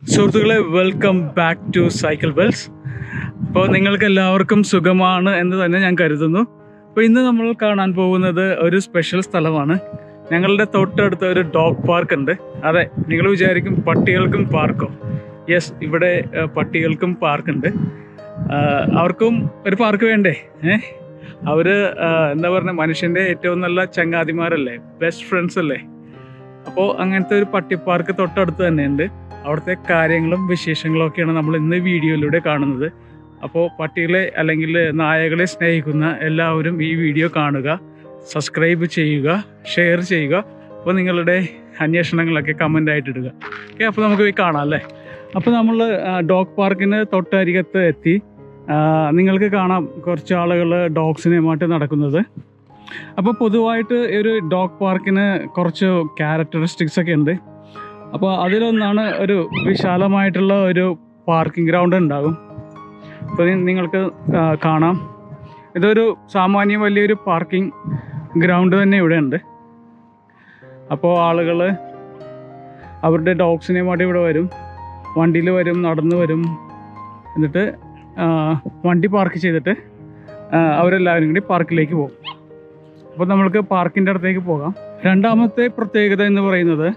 സുഹൃത്തുക്കളെ, welcome back to cycle bells. അപ്പോൾ നിങ്ങൾക്ക് എല്ലാവർക്കും സുഖമാണ് എന്ന് തന്നെ ഞാൻ കരുതുന്നു. അപ്പോൾ ഇന്ന് നമ്മൾ കാണാൻ പോകുന്നത് ഒരു സ്പെഷ്യൽ സ്ഥലമാണ്. ഞങ്ങളുടെ തൊട്ടടുത്ത ഒരു ഡോഗ് പാർക്ക് ഉണ്ട്. അതെ, നിങ്ങൾ വിചാരിക്കും പട്ടികൾക്കും പാർക്കോ? യെസ്, ഇവിടെ പട്ടികൾക്കും പാർക്കുണ്ട്. അവർക്കും ഒരു പാർക്ക് വേണ്ടേ? അവർ എന്താ പറയുക, മനുഷ്യൻ്റെ ഏറ്റവും നല്ല ചങ്ങാതിമാരല്ലേ, ബെസ്റ്റ് ഫ്രണ്ട്സ് അല്ലേ. അപ്പോൾ അങ്ങനത്തെ ഒരു പട്ടി പാർക്ക് തൊട്ടടുത്ത് തന്നെയുണ്ട്. അവിടുത്തെ കാര്യങ്ങളും വിശേഷങ്ങളും ഒക്കെയാണ് നമ്മൾ ഇന്ന് വീഡിയോയിലൂടെ കാണുന്നത്. അപ്പോൾ പട്ടികളെ അല്ലെങ്കിൽ നായകളെ സ്നേഹിക്കുന്ന എല്ലാവരും ഈ വീഡിയോ കാണുക, സബ്സ്ക്രൈബ് ചെയ്യുക, ഷെയർ ചെയ്യുക. അപ്പോൾ നിങ്ങളുടെ അന്വേഷണങ്ങളൊക്കെ കമൻ്റായിട്ട് ഇടുക. ഓക്കെ, അപ്പോൾ നമുക്ക് പോയി കാണാം അല്ലേ. അപ്പോൾ നമ്മൾ ഡോഗ് പാർക്കിന് തൊട്ടരികത്ത് എത്തി. നിങ്ങൾക്ക് കാണാം കുറച്ച് ആളുകൾ ഡോഗ്സിനെയുമായിട്ട് നടക്കുന്നത്. അപ്പോൾ പൊതുവായിട്ട് ഒരു ഡോഗ് പാർക്കിന് കുറച്ച് ക്യാരക്ടറിസ്റ്റിക്സ് ഒക്കെ ഉണ്ട്. അപ്പോൾ അതിലൊന്നാണ് ഒരു വിശാലമായിട്ടുള്ള ഒരു പാർക്കിംഗ് ഗ്രൗണ്ട് ഉണ്ടാകും. അപ്പോൾ നിങ്ങൾക്ക് കാണാം, ഇതൊരു സാമാന്യം വലിയൊരു പാർക്കിംഗ് ഗ്രൗണ്ട് തന്നെ ഇവിടെ ഉണ്ട്. അപ്പോൾ ആളുകൾ അവരുടെ ഡോഗ്സിനെയുമായിട്ട് ഇവിടെ വരും, വണ്ടിയിൽ വരും, നടന്നു വരും. എന്നിട്ട് വണ്ടി പാർക്ക് ചെയ്തിട്ട് അവരെല്ലാവരും കൂടി പാർക്കിലേക്ക് പോകും. അപ്പോൾ നമ്മൾക്ക് പാർക്കിൻ്റെ അടുത്തേക്ക് പോകാം. രണ്ടാമത്തെ പ്രത്യേകത എന്ന് പറയുന്നത്,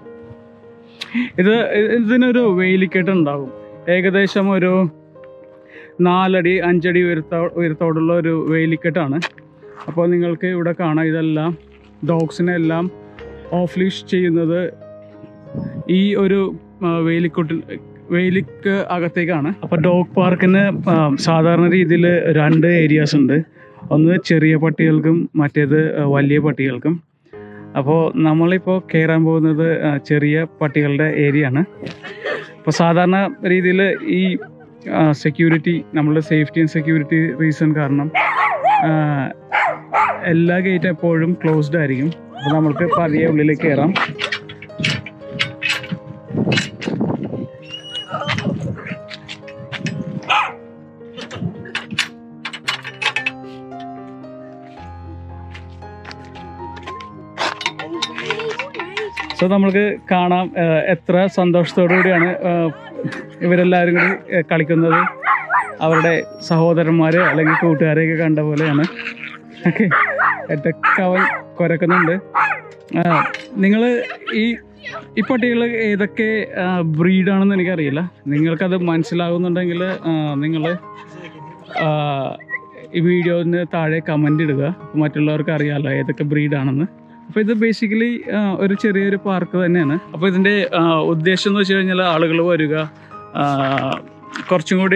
ഇതിനൊരു വേലിക്കെട്ട് ഉണ്ടാകും. ഏകദേശം ഒരു 4 അടി 5 അടി ഉയരത്തോടുള്ള ഒരു വേലിക്കെട്ടാണ്. അപ്പോൾ നിങ്ങൾക്ക് ഇവിടെ കാണാം, ഇതെല്ലാം ഡോഗ്സിനെ എല്ലാം ഓഫ് ലീഷ് ചെയ്യുന്നത് ഈ ഒരു വേലിക്ക് അകത്തേക്കാണ്. അപ്പോൾ ഡോഗ് പാർക്കിന് സാധാരണ രീതിയിൽ 2 ഏരിയാസ് ഉണ്ട്. ഒന്ന് ചെറിയ പട്ടികൾക്കും മറ്റേത് വലിയ പട്ടികൾക്കും. അപ്പോൾ നമ്മളിപ്പോൾ കയറാൻ പോകുന്നത് ചെറിയ പട്ടികളുടെ ഏരിയ ആണ്. അപ്പോൾ സാധാരണ രീതിയിൽ ഈ സെക്യൂരിറ്റി, നമ്മളുടെ സേഫ്റ്റി ആൻഡ് സെക്യൂരിറ്റി റീസൺ കാരണം എല്ലാ ഗേറ്റും എപ്പോഴും ക്ലോസ്ഡ് ആയിരിക്കും. അപ്പോൾ നമ്മൾക്ക് പതിയെ ഉള്ളിലേക്ക് കയറാം. സോ നമ്മൾക്ക് കാണാം എത്ര സന്തോഷത്തോടു കൂടിയാണ് ഇവരെല്ലാവരും കൂടി കളിക്കുന്നത്. അവരുടെ സഹോദരന്മാർ അല്ലെങ്കിൽ കൂട്ടുകാരെയൊക്കെ കണ്ട പോലെയാണ്. ഓക്കെ, ഏറ്റൊക്കെ അവൻ കുരക്കുന്നുണ്ട്. നിങ്ങൾ ഈ പട്ടികൾ ഏതൊക്കെ ബ്രീഡാണെന്ന് എനിക്കറിയില്ല. നിങ്ങൾക്കത് മനസ്സിലാകുന്നുണ്ടെങ്കിൽ നിങ്ങൾ ഈ വീഡിയോന് താഴെ കമൻ്റ് ഇടുക. മറ്റുള്ളവർക്ക് അറിയാമല്ലോ ഏതൊക്കെ ബ്രീഡാണെന്ന്. അപ്പോൾ ഇത് ബേസിക്കലി ഒരു ചെറിയൊരു പാർക്ക് തന്നെയാണ്. അപ്പോൾ ഇതിൻ്റെ ഉദ്ദേശം എന്ന് വെച്ച് കഴിഞ്ഞാൽ ആളുകൾ വരിക, കുറച്ചും കൂടി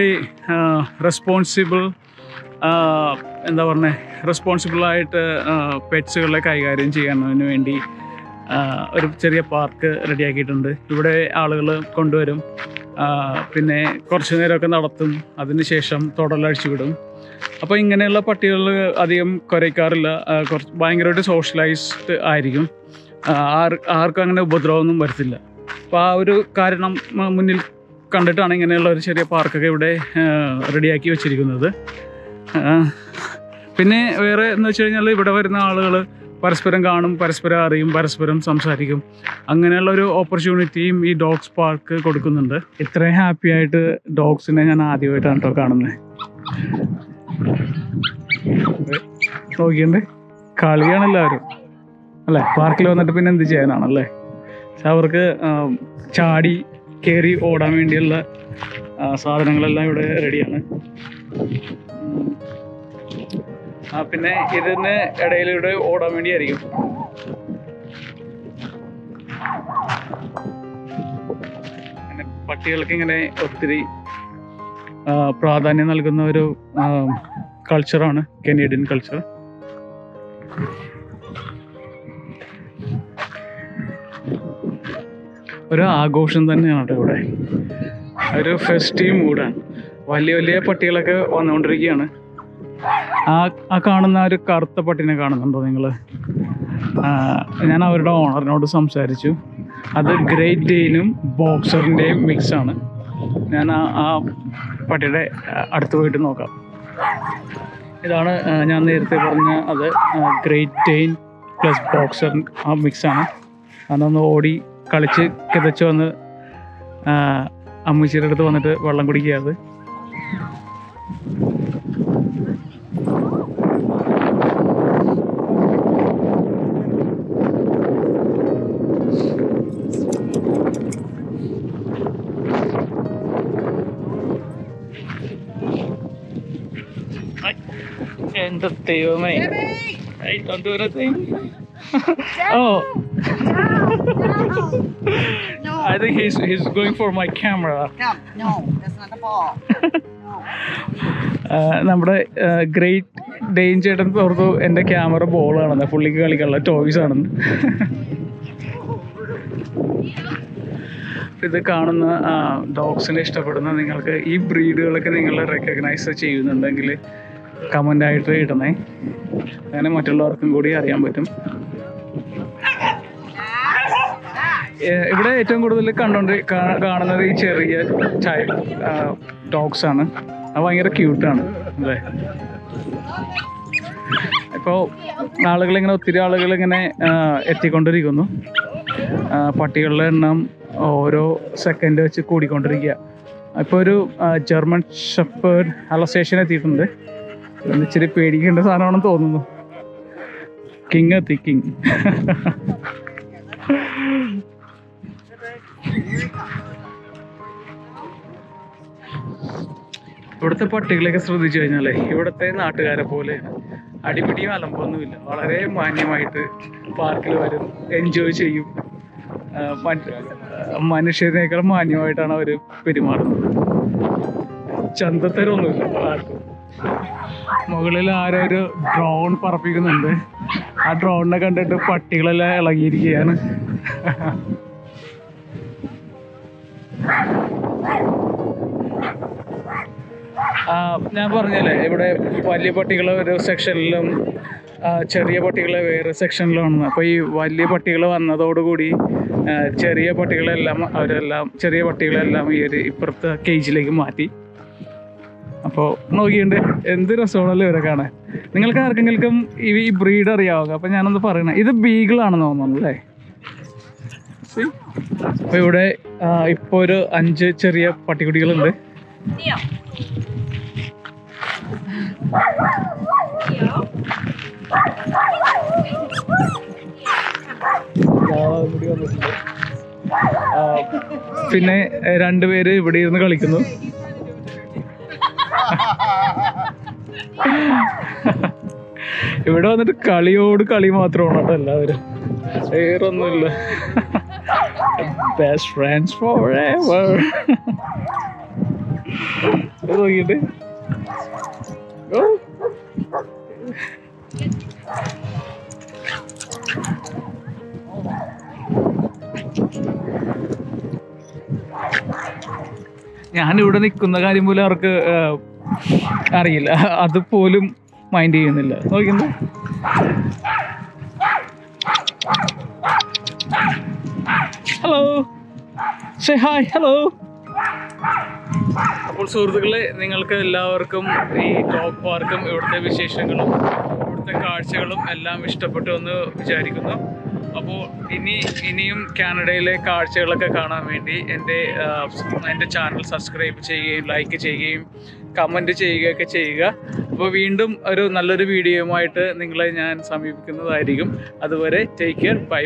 റെസ്പോൺസിബിളായിട്ട് പെറ്റ്സുകളെ കൈകാര്യം ചെയ്യാനതിന് വേണ്ടി ഒരു ചെറിയ പാർക്ക് റെഡിയാക്കിയിട്ടുണ്ട്. ഇവിടെ ആളുകൾ കൊണ്ടുവരും, പിന്നെ കുറച്ച് നേരമൊക്കെ നടത്തും, അതിനുശേഷം തൊടലഴിച്ചു വിടും. അപ്പോൾ ഇങ്ങനെയുള്ള പട്ടികൾ അധികം കുരയ്ക്കാറില്ല, കുറച്ച് ഭയങ്കരമായിട്ട് സോഷ്യലൈസ്ഡ് ആയിരിക്കും. ആർക്കും അങ്ങനെ ഉപദ്രവമൊന്നും വരത്തില്ല. അപ്പോൾ ആ ഒരു കാരണം മുന്നിൽ കണ്ടിട്ടാണ് ഇങ്ങനെയുള്ള ഒരു ചെറിയ പാർക്കൊക്കെ ഇവിടെ റെഡിയാക്കി വെച്ചിരിക്കുന്നത്. പിന്നെ വേറെ എന്ന് വെച്ച് കഴിഞ്ഞാൽ ഇവിടെ വരുന്ന ആളുകൾ പരസ്പരം കാണും, പരസ്പരം അറിയും, പരസ്പരം സംസാരിക്കും. അങ്ങനെയുള്ളൊരു ഓപ്പർച്യൂണിറ്റിയും ഈ ഡോഗ്സ് പാർക്ക് കൊടുക്കുന്നുണ്ട്. ഇത്രയും ഹാപ്പി ആയിട്ട് ഡോഗ്സിനെ ഞാൻ ആദ്യമായിട്ടാണ് കേട്ടോ കാണുന്നത്. നോക്കിയുണ്ട്, കളിയാണ് എല്ലാവരും അല്ലേ. പാർക്കിൽ വന്നിട്ട് പിന്നെ എന്ത് ചെയ്യാനാണല്ലേ. പക്ഷെ അവർക്ക് ചാടി കയറി ഓടാൻ വേണ്ടിയുള്ള സാധനങ്ങളെല്ലാം ഇവിടെ റെഡിയാണ്. പിന്നെ ഇതിന് ഇടയിലൂടെ ഓടാൻ വേണ്ടിയായിരിക്കും. അങ്ങനെ പട്ടികൾക്ക് ഇങ്ങനെ ഒത്തിരി പ്രാധാന്യം നൽകുന്ന ഒരു കൾച്ചറാണ് കനേഡിയൻ കൾച്ചർ. ഒരു ആഘോഷം തന്നെയാണ് കേട്ടോ ഇവിടെ, ഒരു ഫെസ്റ്റീവ് മൂഡാണ്. വലിയ വലിയ പട്ടികളൊക്കെ വന്നുകൊണ്ടിരിക്കുകയാണ്. ആ കാണുന്ന ഒരു കറുത്ത പട്ടിനെ കാണുന്നുണ്ടോ നിങ്ങൾ? ഞാൻ അവരുടെ ഓണറിനോട് സംസാരിച്ചു. അത് ഗ്രേറ്റ് ഡെയിനും ബോക്സറിൻ്റെയും മിക്സാണ്. ഞാൻ ആ പട്ടിയുടെ അടുത്ത് പോയിട്ട് നോക്കാം. ഇതാണ് ഞാൻ നേരത്തെ പറഞ്ഞ അത് ഗ്രേറ്റ് ഡെയിൻ പ്ലസ് ബോക്സർ ആ മിക്സാണ്. അതൊന്ന് ഓടി കളിച്ച് കിതച്ച് വന്ന് അമ്മച്ചിയുടെ അടുത്ത് വന്നിട്ട് വെള്ളം കുടിക്കാതെ. എൻ്റെ ദൈവമേ, I don't do anything. Oh, No. I think he's going for my camera. Come. No, that's not the ball. No. നമ്മുടെ ഗ്രേറ്റ് ഡെയിൻ ചേട്ടൻ ഓർത്തു എൻ്റെ ക്യാമറ ബോളാണെന്ന്, പുള്ളിക്ക് കളിക്കാനുള്ള ടോയ്സ് ആണെന്ന്. ഇത് കാണുന്ന ഡോഗ്സിനെ ഇഷ്ടപ്പെടുന്ന നിങ്ങൾക്ക് ഈ ബ്രീഡുകളൊക്കെ നിങ്ങൾ റെക്കഗ്നൈസ് ചെയ്യുന്നുണ്ടെങ്കിൽ കമൻ്റായിട്ട് ഇടണേ, അങ്ങനെ മറ്റുള്ളവർക്കും കൂടി അറിയാൻ പറ്റും. ഇവിടെ ഏറ്റവും കൂടുതൽ കാണുന്നത് ഈ ചെറിയ ഡോഗ്സ് ആണ്. അത് ഭയങ്കര ക്യൂട്ടാണ് അല്ലേ. ഇപ്പോൾ ഒത്തിരി ആളുകളിങ്ങനെ എത്തിക്കൊണ്ടിരിക്കുന്നു. പട്ടികളുടെ എണ്ണം ഓരോ സെക്കൻഡ് വെച്ച് കൂടിക്കൊണ്ടിരിക്കുക. ഇപ്പോൾ ഒരു ജർമ്മൻ ഷെപ്പേർഡ് അലസേഷൻ എത്തിയിട്ടുണ്ട്. ഇച്ചിരി പേടിക്കേണ്ട സാധനമാണെന്ന് തോന്നുന്നു. കിങ് എത്തി, കിങ്. ഇവിടുത്തെ പട്ടികളെയൊക്കെ ശ്രദ്ധിച്ചു കഴിഞ്ഞാലേ ഇവിടുത്തെ നാട്ടുകാരെ പോലെ അടിപിടിയും അലമ്പൊന്നുമില്ല. വളരെ മാന്യമായിട്ട് പാർക്കിൽ വരും, എൻജോയ് ചെയ്യും. മനുഷ്യരെക്കാൾ മാന്യമായിട്ടാണ് അവർ പെരുമാറുന്നത്. ചന്തത്തരൊന്നുമില്ല ആർക്കും. മുകളിൽ ആരോ ഒരു ഡ്രോൺ പറപ്പിക്കുന്നുണ്ട്. ആ ഡ്രോണിനെ കണ്ടിട്ട് പട്ടികളെല്ലാം ഇളകിയിരിക്കുകയാണ്. ഞാൻ പറഞ്ഞല്ലേ, ഇവിടെ വലിയ പട്ടികൾ ഒരു സെക്ഷനിലും ചെറിയ പട്ടികളെ വേറെ സെക്ഷനിലുമാണ്. അപ്പോൾ ഈ വലിയ പട്ടികൾ വന്നതോടുകൂടി ചെറിയ പട്ടികളെല്ലാം ഈ ഒരു ഇപ്പുറത്തെ കേജിലേക്ക് മാറ്റി. അപ്പോൾ നോക്കിയിട്ട് എന്ത് രസമാണല്ലോ ഇവരെ കാണാൻ. നിങ്ങൾക്ക് ആർക്കെങ്കിലും ഈ ബ്രീഡ് അറിയാവുക? അപ്പോൾ ഞാനൊന്ന് പറയണേ, ഇത് ബീഗിളാണെന്ന് തോന്നുന്നു അല്ലേ. അപ്പോൾ ഇവിടെ ഇപ്പോൾ ഒരു 5 ചെറിയ പട്ടിക്കുട്ടികളുണ്ട്. പിന്നെ 2 പേര് ഇവിടെ ഇരുന്ന് കളിക്കുന്നു. ഇവിടെ വന്നിട്ട് കളിയോട് കളി മാത്രമാണ് കേട്ടോ എല്ലാവരും, വേറൊന്നുമില്ല. Best friends forever. നോക്കിയിട്ട് ഞാനിവിടെ നിൽക്കുന്ന കാര്യം പോലും അവർക്ക് അറിയില്ല, അതുപോലും മൈൻഡ് ചെയ്യുന്നില്ല. നോക്കുന്നു. Hello, say hi. ഹലോ. അപ്പോൾ സുഹൃത്തുക്കളെ, നിങ്ങൾക്ക് എല്ലാവർക്കും ഈ ഡോഗ് പാർക്കും ഇവിടുത്തെ വിശേഷങ്ങളും ഇവിടുത്തെ കാഴ്ചകളും എല്ലാം ഇഷ്ടപ്പെട്ടു എന്ന് വിചാരിക്കുന്നു. അപ്പോൾ ഇനിയും കാനഡയിലെ കാഴ്ചകളൊക്കെ കാണാൻ വേണ്ടി എൻ്റെ ചാനൽ സബ്സ്ക്രൈബ് ചെയ്യുകയും ലൈക്ക് ചെയ്യുകയും കമൻറ്റ് ചെയ്യുകയൊക്കെ ചെയ്യുക. അപ്പോൾ വീണ്ടും ഒരു നല്ലൊരു വീഡിയോയുമായിട്ട് നിങ്ങളെ ഞാൻ സമീപിക്കുന്നതായിരിക്കും. അതുവരെ ടേക്ക് കെയർ, ബൈ.